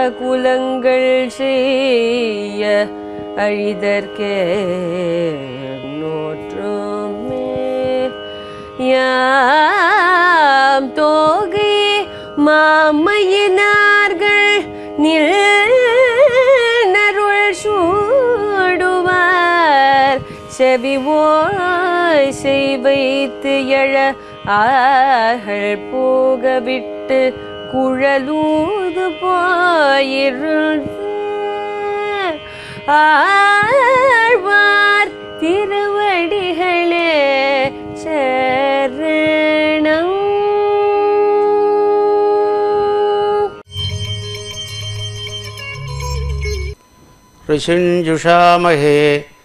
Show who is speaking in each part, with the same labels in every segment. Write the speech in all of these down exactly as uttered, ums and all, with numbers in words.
Speaker 1: ஆகுலங்கள் செய்ய அழிதற்கே நோற்றுமே யாம் தோகை மாமையினார்கள் நின்னருள் சூடுவார் செவிவோய் செய்வைத்து எழ ஆர்கள் போக விட்டு குழலூது போயிருந்த ஆழ்வார் திருவடிகளே சரணம்.
Speaker 2: ऋषिञ्जुषामहे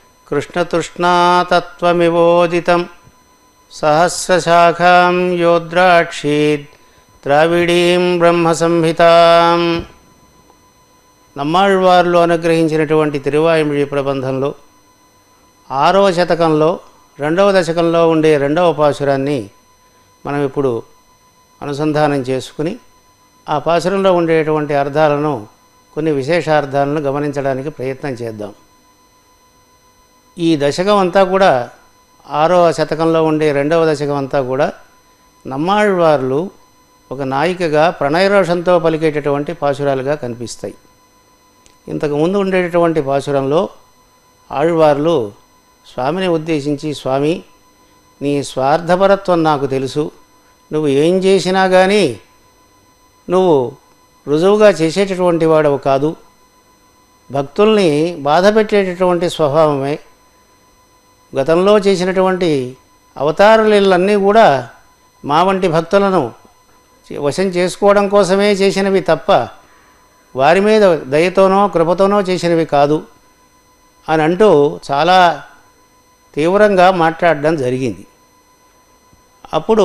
Speaker 2: कृष्णतृष्णातत्त्वमिवोदितं सहस्रशाखां योद्राक्षीत् ద్రావిడీం బ్రహ్మ సంహితాం. నమ్మాళ్వార్లు అనుగ్రహించినటువంటి తిరువాయిమిడి ప్రబంధంలో ఆరవ శతకంలో రెండవ దశకంలో ఉండే రెండవ పాసురాన్ని మనం ఇప్పుడు అనుసంధానం చేసుకుని ఆ పాసురంలో ఉండేటువంటి అర్థాలను కొన్ని విశేషార్థాలను గమనించడానికి ప్రయత్నం చేద్దాం. ఈ దశకం అంతా కూడా ఆరవ శతకంలో ఉండే రెండవ దశకం అంతా కూడా నమ్మాళ్వార్లు ఒక నాయికగా ప్రణయరోషంతో పలికేటటువంటి పాసురాలుగా కనిపిస్తాయి. ఇంతకుముందు ఉండేటటువంటి పాసురంలో ఆళ్వార్లు స్వామిని ఉద్దేశించి, స్వామి నీ స్వార్థపరత్వం నాకు తెలుసు, నువ్వు ఏం చేసినా కానీ నువ్వు రుజువుగా చేసేటటువంటి వాడవు కాదు, భక్తుల్ని బాధ పెట్టేటటువంటి స్వభావమే, గతంలో చేసినటువంటి అవతారాలన్నీ కూడా మా వంటి భక్తులను వశం చేసుకోవడం కోసమే చేసినవి తప్ప వారి మీద దయతోనో కృపతోనో చేసినవి కాదు అని అంటూ చాలా తీవ్రంగా మాట్లాడడం జరిగింది. అప్పుడు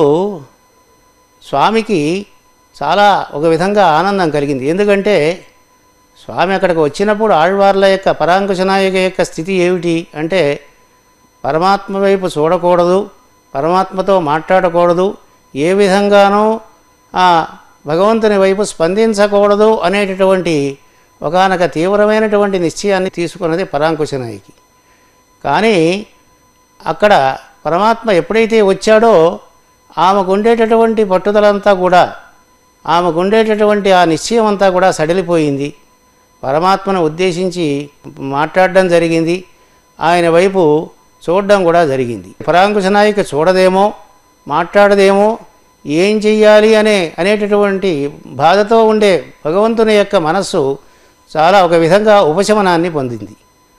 Speaker 2: స్వామికి చాలా ఒక విధంగా ఆనందం కలిగింది. ఎందుకంటే స్వామి అక్కడికి వచ్చినప్పుడు ఆళ్వార్ల యొక్క పరాంకుశనాయక యొక్క స్థితి ఏమిటి అంటే పరమాత్మ వైపు చూడకూడదు, పరమాత్మతో మాట్లాడకూడదు, ఏ విధంగానూ ఆ భగవంతుని వైపు స్పందించకూడదు అనేటటువంటి ఒకానొక తీవ్రమైనటువంటి నిశ్చయాన్ని తీసుకున్నది పరాంకుశనాయకి. కానీ అక్కడ పరమాత్మ ఎప్పుడైతే వచ్చాడో ఆమెకు ఉండేటటువంటి పట్టుదలంతా కూడా, ఆమెకు ఉండేటటువంటి ఆ నిశ్చయం అంతా కూడా సడిలిపోయింది. పరమాత్మను ఉద్దేశించి మాట్లాడడం జరిగింది, ఆయన వైపు చూడడం కూడా జరిగింది. పరాంకుశనాయక చూడదేమో, మాట్లాడదేమో, ఏం చెయ్యాలి అనే అనేటటువంటి బాధతో ఉండే భగవంతుని యొక్క మనస్సు చాలా ఒక విధంగా ఉపశమనాన్ని పొందింది.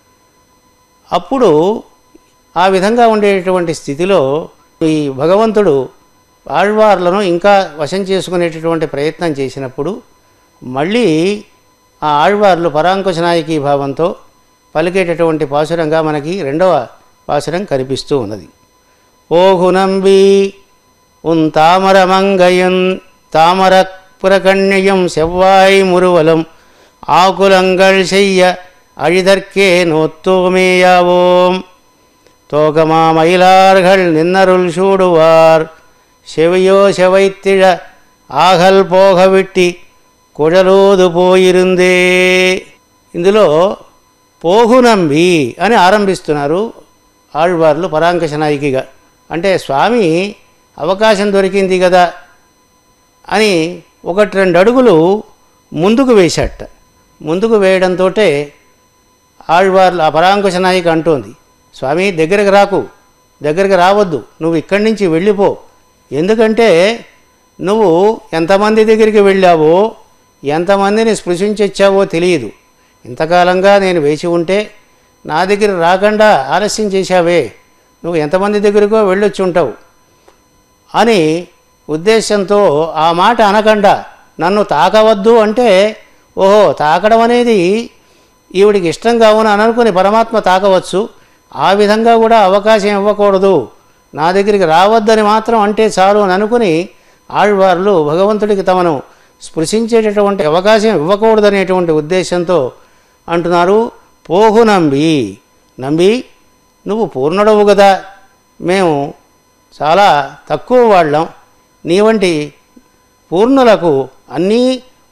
Speaker 2: అప్పుడు ఆ విధంగా ఉండేటటువంటి స్థితిలో ఈ భగవంతుడు ఆళ్వార్లను ఇంకా వశం చేసుకునేటటువంటి ప్రయత్నం చేసినప్పుడు మళ్ళీ ఆ ఆళ్వార్లు పరాంకుశనాయకీ భావంతో పలికేటటువంటి పాసురంగా మనకి రెండవ పాసురం కనిపిస్తూ ఉన్నది. ఓహునంబి உன் தாமரமங்கையன் தாமரப்புறக்கண்ணியும் செவ்வாய் முருவலும் ஆகுலங்கள் செய்ய அழிதற்கே நோத்தோமேயாவோம் தோகமா மயிலார்கள் நின்னருள் சூடுவார் செவியோ செவைத்திழ ఆగల్ పోగవిట్టి కుడలోదు పోయిరుందే. ఇందులో పోహునంబి అని ఆరంభిస్తున్నారు ఆళ్వార్లు పరాంకుశనాయికిగా. అంటే స్వామి అవకాశం దొరికింది కదా అని ఒకటి రెండు అడుగులు ముందుకు వేశాట. ముందుకు వేయడంతో ఆళ్వార్లు ఆ పరాంకుశనాయిక అంటోంది, స్వామి దగ్గరికి రాకు, దగ్గరికి రావద్దు, నువ్వు ఇక్కడి నుంచి వెళ్ళిపో. ఎందుకంటే నువ్వు ఎంతమంది దగ్గరికి వెళ్ళావో, ఎంతమందిని స్పృశించొచ్చావో తెలియదు. ఇంతకాలంగా నేను వేచి ఉంటే నా దగ్గర రాకుండా ఆలస్యం చేశావే, నువ్వు ఎంతమంది దగ్గరికో వెళ్ళొచ్చి ఉంటావు అని ఉద్దేశంతో ఆ మాట అనకుండా నన్ను తాకవద్దు అంటే, ఓహో తాకడం అనేది ఈవిడికి ఇష్టం కావున అని అనుకుని పరమాత్మ తాకవచ్చు, ఆ విధంగా కూడా అవకాశం ఇవ్వకూడదు, నా దగ్గరికి రావద్దని మాత్రం అంటే చాలు అని అనుకుని ఆళ్వార్లు భగవంతుడికి తమను స్పృశించేటటువంటి అవకాశం ఇవ్వకూడదనేటువంటి ఉద్దేశంతో అంటున్నారు. పోహు నంబి, నంబి నువ్వు పూర్ణుడవు కదా, మేము చాలా తక్కువ వాళ్ళం, నీ వంటి పూర్ణులకు అన్నీ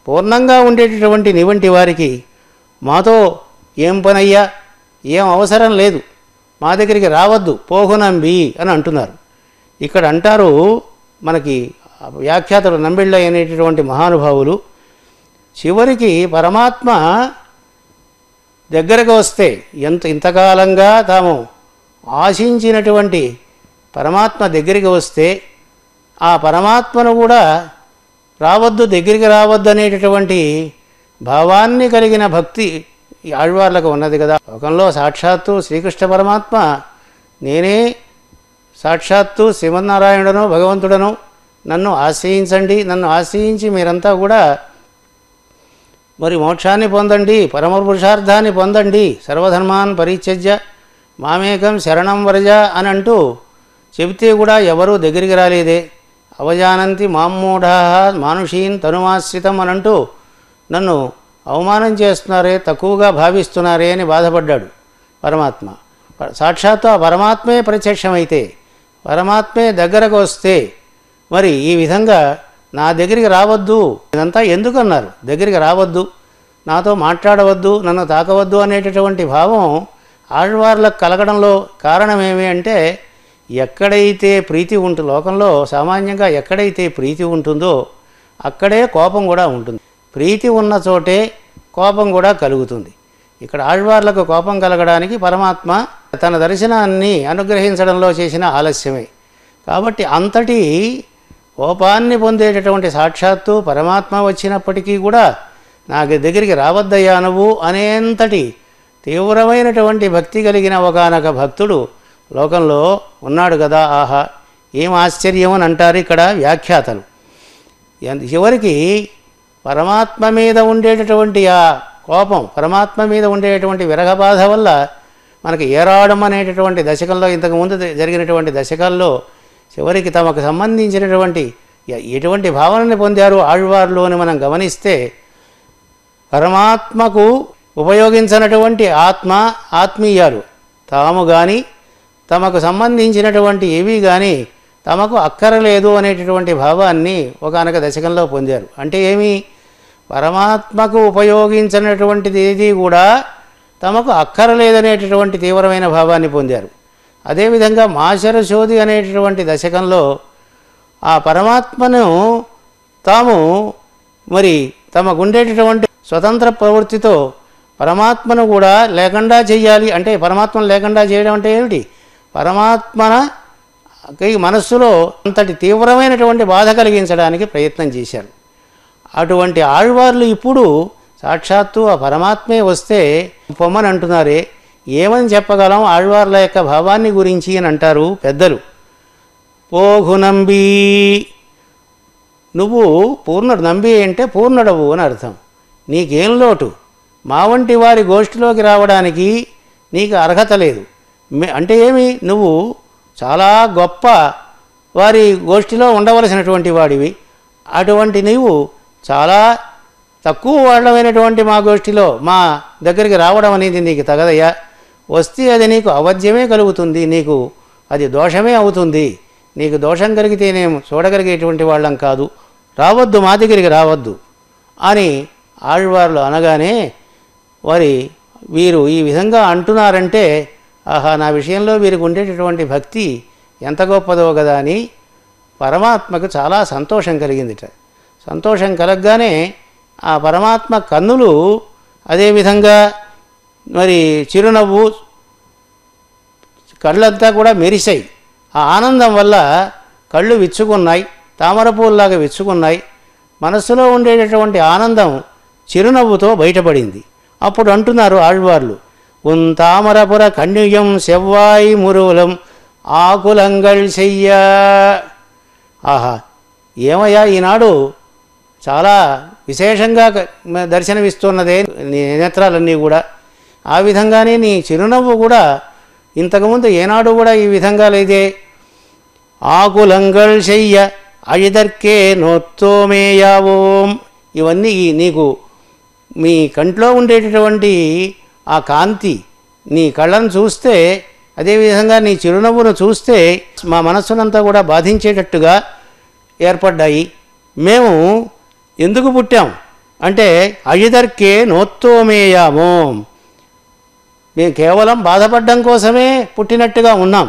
Speaker 2: పూర్ణంగా ఉండేటటువంటి నివంటి వారికి మాతో ఏం పనయ్యా, ఏం అవసరం లేదు, మా దగ్గరికి రావద్దు, పోహునంబి అని అంటున్నారు. ఇక్కడ అంటారు మనకి వ్యాఖ్యాతలు నంబిళ్ళ అనేటటువంటి మహానుభావులు, చివరికి పరమాత్మ దగ్గరకు వస్తే ఎంత ఇంతకాలంగా తాము ఆశించినటువంటి పరమాత్మ దగ్గరికి వస్తే ఆ పరమాత్మను కూడా రావద్దు, దగ్గరికి రావద్దు అనేటటువంటి భావాన్ని కలిగిన భక్తి ఈ ఆళ్వార్లకు ఉన్నది కదా. లోకంలో సాక్షాత్తు శ్రీకృష్ణ పరమాత్మ నేనే సాక్షాత్తు శ్రీమన్నారాయణుడను భగవంతుడను, నన్ను ఆశ్రయించండి, నన్ను ఆశ్రయించి మీరంతా కూడా మరి మోక్షాన్ని పొందండి, పరమ పురుషార్థాన్ని పొందండి, సర్వధర్మాన్ పరిత్యజ్య మామేకం శరణం వ్రజ అని అంటూ చెబితే కూడా ఎవరూ దగ్గరికి రాలేదే. అవజానంతి మామ్మూఢా మానుషీన్ తనుమాశ్రితం అని అంటూ నన్ను అవమానం చేస్తున్నారే, తక్కువగా భావిస్తున్నారే అని బాధపడ్డాడు పరమాత్మ. సాక్షాత్తు ఆ పరమాత్మే ప్రత్యక్షమైతే, పరమాత్మే దగ్గరకు వస్తే మరి ఈ విధంగా నా దగ్గరికి రావద్దు, ఇదంతా ఎందుకన్నారు, దగ్గరికి రావద్దు, నాతో మాట్లాడవద్దు, నన్ను తాకవద్దు అనేటటువంటి భావం ఆళ్వార్లకు కలగడంలో కారణమేమి అంటే, ఎక్కడైతే ప్రీతి ఉంటుందో లోకంలో సామాన్యంగా ఎక్కడైతే ప్రీతి ఉంటుందో అక్కడే కోపం కూడా ఉంటుంది. ప్రీతి ఉన్న చోటే కోపం కూడా కలుగుతుంది. ఇక్కడ ఆళ్వార్లకు కోపం కలగడానికి పరమాత్మ తన దర్శనాన్ని అనుగ్రహించడంలో చేసిన ఆలస్యమే. కాబట్టి అంతటి కోపాన్ని పొందేటటువంటి సాక్షాత్తు పరమాత్మ వచ్చినప్పటికీ కూడా నాకు దగ్గరికి రావద్దయ్యా నువ్వు అనేంతటి తీవ్రమైనటువంటి భక్తి కలిగిన ఒకానొక భక్తుడు లోకంలో ఉన్నాడు కదా. ఆహా, ఏం ఆశ్చర్యం అని అంటారు ఇక్కడ వ్యాఖ్యాతలు. చివరికి పరమాత్మ మీద ఉండేటటువంటి ఆ కోపం, పరమాత్మ మీద ఉండేటటువంటి విరహబాధ వల్ల మనకి ఏరాడం అనేటటువంటి దశకంలో, ఇంతకుముందు జరిగినటువంటి దశకాల్లో చివరికి తమకు సంబంధించినటువంటి ఎటువంటి భావనని పొందారు ఆళ్వార్లు అని మనం గమనిస్తే, పరమాత్మకు ఉపయోగించినటువంటి ఆత్మ ఆత్మీయాలు తాము కానీ తమకు సంబంధించినటువంటి ఏవి కానీ తమకు అక్కరలేదు అనేటటువంటి భావాన్ని ఒకానొక దశకంలో పొందారు. అంటే ఏమి, పరమాత్మకు ఉపయోగించినటువంటిది ఏది కూడా తమకు అక్కరలేదనేటటువంటి తీవ్రమైన భావాన్ని పొందారు. అదేవిధంగా మాశరశోధి అనేటటువంటి దశకంలో ఆ పరమాత్మను తాము మరి తమకుండేటటువంటి స్వతంత్ర ప్రవృత్తితో పరమాత్మను కూడా లేకుండా చెయ్యాలి అంటే, పరమాత్మను లేకుండా చేయడం అంటే ఏమిటి, పరమాత్మన మనస్సులో అంతటి తీవ్రమైనటువంటి బాధ కలిగించడానికి ప్రయత్నం చేశారు. అటువంటి ఆళ్వార్లు ఇప్పుడు సాక్షాత్తు ఆ పరమాత్మే వస్తే పొమ్మని అంటున్నారే, ఏమని చెప్పగలం ఆళ్వార్ల యొక్క భావాన్ని గురించి అని అంటారు పెద్దలు. పోఘు నంబి, నువ్వు పూర్ణుడు, నంబి అంటే పూర్ణుడవు అని అర్థం. నీకేం లోటు, మా వంటి వారి గోష్ఠిలోకి రావడానికి నీకు అర్హత లేదు. అంటే ఏమి, నువ్వు చాలా గొప్ప వారి గోష్ఠిలో ఉండవలసినటువంటి వాడివి, అటువంటి నీవు చాలా తక్కువ వాళ్ళమైనటువంటి మా గోష్ఠిలో మా దగ్గరికి రావడం అనేది నీకు తగదయ్యా. వస్తే అది నీకు అవధ్యమే కలుగుతుంది, నీకు అది దోషమే అవుతుంది. నీకు దోషం కలిగితేనేమో చూడగలిగేటువంటి వాళ్ళం కాదు, రావద్దు, మా దగ్గరికి రావద్దు అని ఆళ్వార్లు అనగానే, వారి వీరు ఈ విధంగా అంటున్నారంటే ఆహా, నా విషయంలో వీరికి ఉండేటటువంటి భక్తి ఎంత గొప్పదో కదా అని పరమాత్మకు చాలా సంతోషం కలిగిందిట. సంతోషం కలగగానే ఆ పరమాత్మ కన్నులు అదేవిధంగా మరి చిరునవ్వు, కళ్ళంతా కూడా మెరిశాయి. ఆ ఆనందం వల్ల కళ్ళు విచ్చుకున్నాయి, తామరపూల్లాగా విచ్చుకున్నాయి. మనస్సులో ఉండేటటువంటి ఆనందం చిరునవ్వుతో బయటపడింది. అప్పుడు అంటున్నారు ఆళ్వార్లు, ఉన్ తామరపుర కన్యుయం సెవ్వాయి మురువులం ఆకులంగళ్ చెయ్య. ఆహా, ఏమయ్యా ఈనాడు చాలా విశేషంగా దర్శనమిస్తున్నదే నీ నేత్రాలన్నీ కూడా. ఆ విధంగానే నీ చిరునవ్వు కూడా ఇంతకుముందు ఏనాడు కూడా ఈ విధంగా లేదే. ఆకులంగళ్ చెయ్య అழிదర్కే నోత్తోమేయావోం. ఇవన్నీ నీకు మీ కంట్లో ఉండేటటువంటి ఆ కాంతి, నీ కళ్ళను చూస్తే, అదేవిధంగా నీ చిరునవ్వును చూస్తే మా మనస్సునంతా కూడా బాధించేటట్టుగా ఏర్పడ్డాయి. మేము ఎందుకు పుట్టాం అంటే అజిదర్కే నోత్తోమేయాము, మేము కేవలం బాధపడడం కోసమే పుట్టినట్టుగా ఉన్నాం.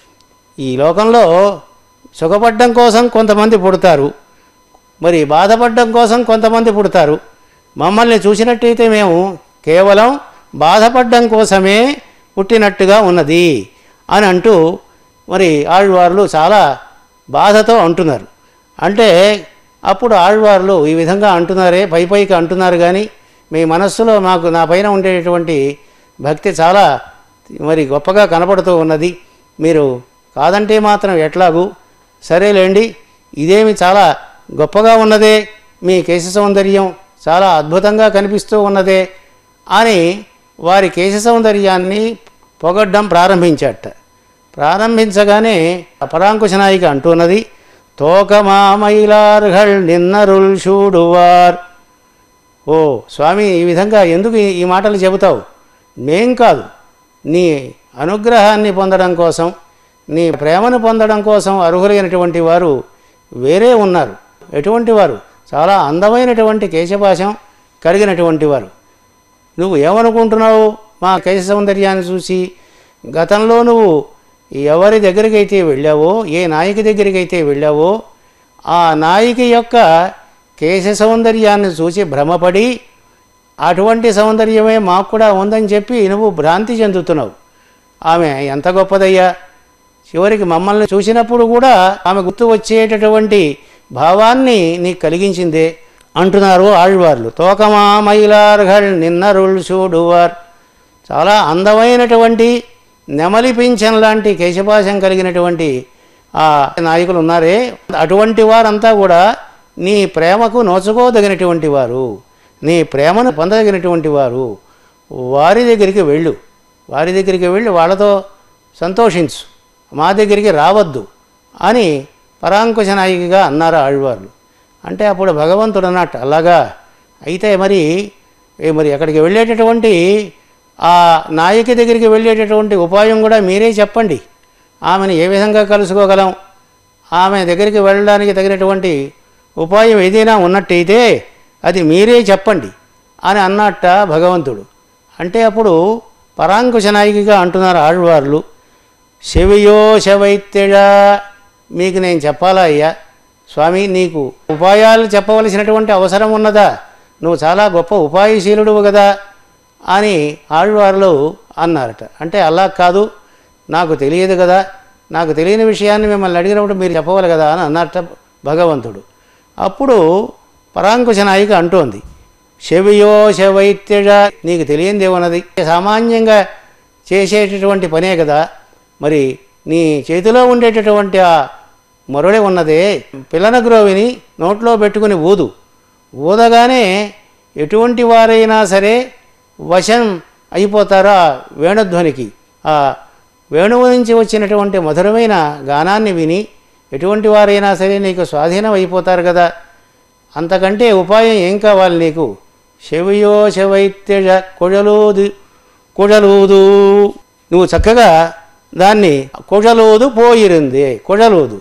Speaker 2: ఈ లోకంలో సుఖపడడం కోసం కొంతమంది పుడతారు, మరి బాధపడడం కోసం కొంతమంది పుడతారు. మమ్మల్ని చూసినట్టయితే మేము కేవలం బాధపడడం కోసమే పుట్టినట్టుగా ఉన్నది అని అంటూ మరి ఆళ్వార్లు చాలా బాధతో అంటున్నారు. అంటే అప్పుడు ఆళ్వార్లు ఈ విధంగా అంటున్నారే, పై పైకి అంటున్నారు, కానీ మీ మనస్సులో మాకు నా పైన ఉండేటటువంటి భక్తి చాలా మరి గొప్పగా కనపడుతూ ఉన్నది. మీరు కాదంటే మాత్రం ఎట్లాగూ, సరేలేండి, ఇదేమి చాలా గొప్పగా ఉన్నదే, మీ కేశ సౌందర్యం చాలా అద్భుతంగా కనిపిస్తూ ఉన్నదే అని వారి కేశ సౌందర్యాన్ని పొగడ్డం ప్రారంభించాట. ప్రారంభించగానే పరాంకుశనాయిక అంటున్నది, తోకమామైలార్హళ్ నిన్నరుల్ చూడువార్. ఓ స్వామి, ఈ విధంగా ఎందుకు ఈ మాటలు చెబుతావు? మేం కాదు, నీ అనుగ్రహాన్ని పొందడం కోసం, నీ ప్రేమను పొందడం కోసం అర్హులైనటువంటి వారు వేరే ఉన్నారు. ఎటువంటి వారు? చాలా అందమైనటువంటి కేశపాశం కలిగినటువంటి వారు. నువ్వు ఏమనుకుంటున్నావు మా కేశ సౌందర్యాన్ని చూసి? గతంలో నువ్వు ఎవరి దగ్గరికి అయితే వెళ్ళావో, ఏ నాయకి దగ్గరికి అయితే వెళ్ళావో, ఆ నాయకి యొక్క కేశ సౌందర్యాన్ని చూసి భ్రమపడి అటువంటి సౌందర్యమే మాకు కూడా ఉందని చెప్పి నువ్వు భ్రాంతి చెందుతున్నావు. ఆమె ఎంత గొప్పదయ్యా! చివరికి మమ్మల్ని చూసినప్పుడు కూడా ఆమె గుర్తు వచ్చేటటువంటి భావాన్ని నీకు కలిగించిందే అంటున్నారు ఆళ్వార్లు. తోకమా మైలార్హళ్ నిన్నరుల్ చూడువార్. చాలా అందమైనటువంటి నెమలి పింఛన్ లాంటి కేశపాశం కలిగినటువంటి ఆ నాయకులు ఉన్నారే, అటువంటి వారంతా కూడా నీ ప్రేమకు నోచుకోదగినటువంటి వారు, నీ ప్రేమను పొందదగినటువంటి వారు. వారి దగ్గరికి వెళ్ళు, వారి దగ్గరికి వెళ్ళి వాళ్ళతో సంతోషించు, మా దగ్గరికి రావద్దు అని పరాంకుశ నాయికగా అన్నారు ఆళ్వార్లు. అంటే అప్పుడు భగవంతుడు అన్నట్టు, అలాగా అయితే మరి మరి అక్కడికి వెళ్ళేటటువంటి ఆ నాయకి దగ్గరికి వెళ్ళేటటువంటి ఉపాయం కూడా మీరే చెప్పండి. ఆమెను ఏ విధంగా కలుసుకోగలం, ఆమె దగ్గరికి వెళ్ళడానికి తగినటువంటి ఉపాయం ఏదైనా ఉన్నట్టయితే అది మీరే చెప్పండి అని అన్నట్ట భగవంతుడు. అంటే అప్పుడు పరాంకుశ నాయికగా అంటున్నారు ఆళ్వార్లు, శవియో శవైత్యడా, మీకు నేను చెప్పాలా అయ్యా స్వామి, నీకు ఉపాయాలు చెప్పవలసినటువంటి అవసరం ఉన్నదా? నువ్వు చాలా గొప్ప ఉపాయశీలుడువు కదా అని ఆళ్వార్లు అన్నారట. అంటే అలా కాదు, నాకు తెలియదు కదా, నాకు తెలియని విషయాన్ని మిమ్మల్ని అడిగినప్పుడు మీరు చెప్పవాలి కదా అని అన్నట్ట భగవంతుడు. అప్పుడు పరాంకుశ నాయిక అంటోంది, శవియో శవైత్యజ, నీకు తెలియందేమన్నది, సామాన్యంగా చేసేటటువంటి పనే కదా, మరి నీ చేతిలో ఉండేటటువంటి ఆ మొరడే ఉన్నదే, పిల్లన గ్రోవిని నోట్లో పెట్టుకుని ఊదు, ఊదగానే ఎటువంటి వారైనా సరే వశం అయిపోతారు ఆ వేణుధ్వనికి. ఆ వేణువు నుంచి వచ్చినటువంటి మధురమైన గానాన్ని విని ఎటువంటి వారైనా సరే నీకు స్వాధీనం అయిపోతారు కదా, అంతకంటే ఉపాయం ఏం కావాలి నీకు? శవియో శవైత్యజ కొഴలూదు కొഴలూదు, నువ్వు చక్కగా దాన్ని కొഴలూదు పోయిరుంది, కొഴలూదు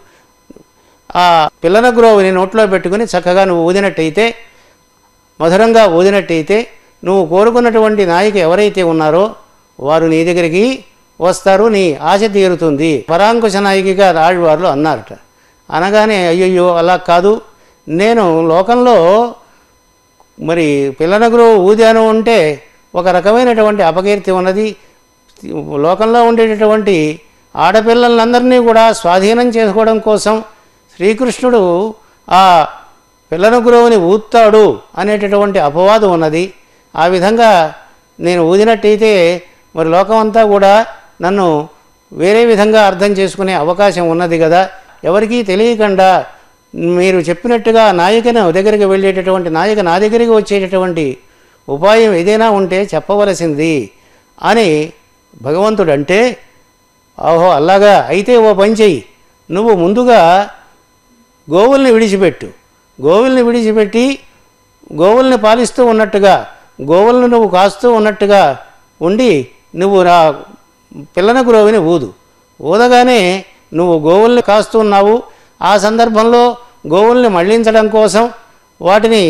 Speaker 2: ఆ పిల్లన గ్రోవుని నోట్లో పెట్టుకుని చక్కగా నువ్వు ఊదినట్టయితే, మధురంగా ఊదినట్టయితే నువ్వు కోరుకున్నటువంటి నాయకు ఎవరైతే ఉన్నారో వారు నీ దగ్గరికి వస్తారు, నీ ఆశ తీరుతుంది పరాంకుశ నాయకిగా ఆళ్వార్లు అన్నారట. అనగానే అయ్యయ్యో అలా కాదు, నేను లోకంలో మరి పిల్లన గ్రోవు ఊదాను అంటే ఒక రకమైనటువంటి అపకీర్తి ఉన్నది. లోకంలో ఉండేటటువంటి ఆడపిల్లలందరినీ కూడా స్వాధీనం చేసుకోవడం కోసం శ్రీకృష్ణుడు ఆ పిల్లన గురువుని ఊతాడు అనేటటువంటి అపవాదం ఉన్నది. ఆ విధంగా నేను ఊదినట్టయితే మరి లోకమంతా కూడా నన్ను వేరే విధంగా అర్థం చేసుకునే అవకాశం ఉన్నది కదా, ఎవరికీ తెలియకుండా మీరు చెప్పినట్టుగా నాయకుని దగ్గరికి వెళ్ళేటటువంటి నాయక నా దగ్గరికి వచ్చేటటువంటి ఉపాయం ఏదైనా ఉంటే చెప్పవలసింది అని భగవంతుడు అంటే, ఓహో అలాగా అయితే ఓ పని చెయ్యి, నువ్వు ముందుగా గోవుల్ని విడిచిపెట్టు, గోవుల్ని విడిచిపెట్టి గోవుల్ని పాలిస్తూ ఉన్నట్టుగా, గోవులను నువ్వు కాస్తూ ఉన్నట్టుగా ఉండి నువ్వు రా పిల్లన గురువుని ఊదు, ఊదగానే నువ్వు గోవుల్ని కాస్తూ ఉన్నావు. ఆ సందర్భంలో గోవుల్ని మళ్లించడం కోసం, వాటిని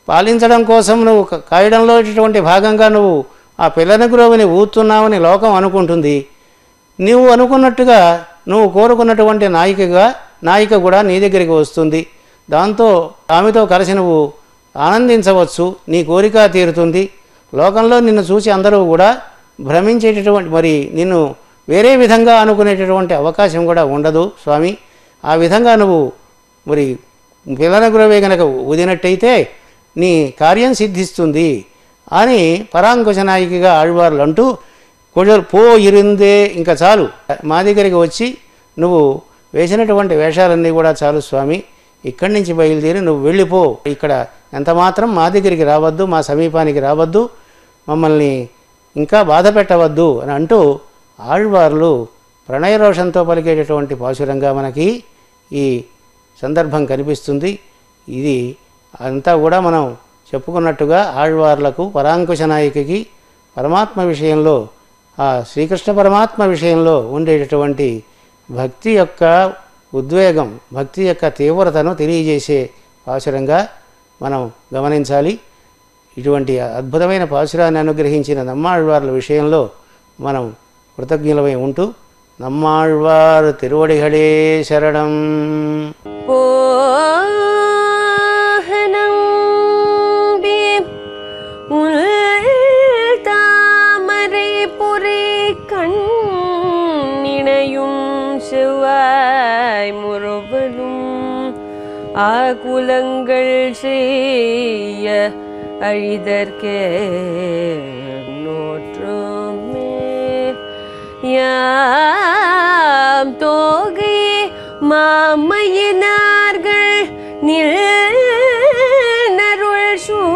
Speaker 2: పాలించడం కోసం నువ్వు కాయడంలో ఇటువంటి భాగంగా నువ్వు ఆ పిల్లని గ్రోవిని ఊతున్నావని లోకం అనుకుంటుంది. నువ్వు అనుకున్నట్టుగా నువ్వు కోరుకున్నటువంటి నాయికగా నాయిక కూడా నీ దగ్గరికి వస్తుంది. దాంతో ఆమెతో కలిసి నువ్వు ఆనందించవచ్చు, నీ కోరిక తీరుతుంది. లోకంలో నిన్ను చూసి అందరూ కూడా భ్రమించేటటువంటి మరి నిన్ను వేరే విధంగా అనుకునేటటువంటి అవకాశం కూడా ఉండదు స్వామి. ఆ విధంగా నువ్వు మరి పిల్లల గురవే కనుక ఊదినట్టయితే నీ కార్యం సిద్ధిస్తుంది అని పరాంకుశ నాయికగా ఆళ్వార్లు అంటూ కొంచెం పో ఇరిందే ఇంకా చాలు, మా దగ్గరికి వచ్చి నువ్వు వేసినటువంటి వేషాలన్నీ కూడా చాలు స్వామి, ఇక్కడి నుంచి బయలుదేరి నువ్వు వెళ్ళిపో, ఇక్కడ ఎంత మాత్రం మా దగ్గరికి రావద్దు, మా సమీపానికి రావద్దు, మమ్మల్ని ఇంకా బాధ పెట్టవద్దు అని అంటూ ఆళ్వార్లు ప్రణయరోషంతో పలికేటటువంటి పాశురంగా మనకి ఈ సందర్భం కనిపిస్తుంది. ఇది అంతా కూడా మనం చెప్పుకున్నట్టుగా ఆళ్వార్లకు పరాంకుశ నాయికకి పరమాత్మ విషయంలో ఆ శ్రీకృష్ణ పరమాత్మ విషయంలో ఉండేటటువంటి భక్తి యొక్క ఉద్వేగం, భక్తి యొక్క తీవ్రతను తెలియజేసే పాశురంగా మనం గమనించాలి. ఇటువంటి అద్భుతమైన పాశురాన్ని అనుగ్రహించిన నమ్మాళ్వార్ల విషయంలో మనం కృతజ్ఞులమై ఉంటూ நம்மாழ்வார் திருவடிகளே சரணம்.
Speaker 1: போகனம்பி உள் தாமரை பொறி கண்ணிணையும் செவ்வாய் முறுவலும் ஆகுலங்கள் செய்ய அழிதற்கே நோற்றுமே யாம் தோகை மாமையினார்கள் நிழல்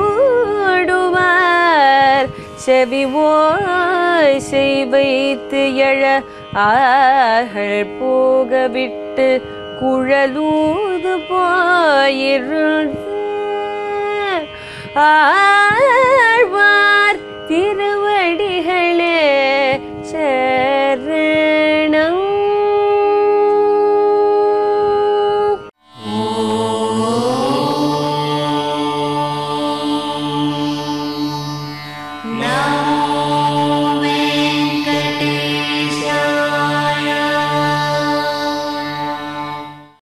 Speaker 1: சூடுவார் செவிவோய் செய்வைத்து எழ ஆகள் போக விட்டு குழலூது போயிருள் ஆழ்வார் திருவடி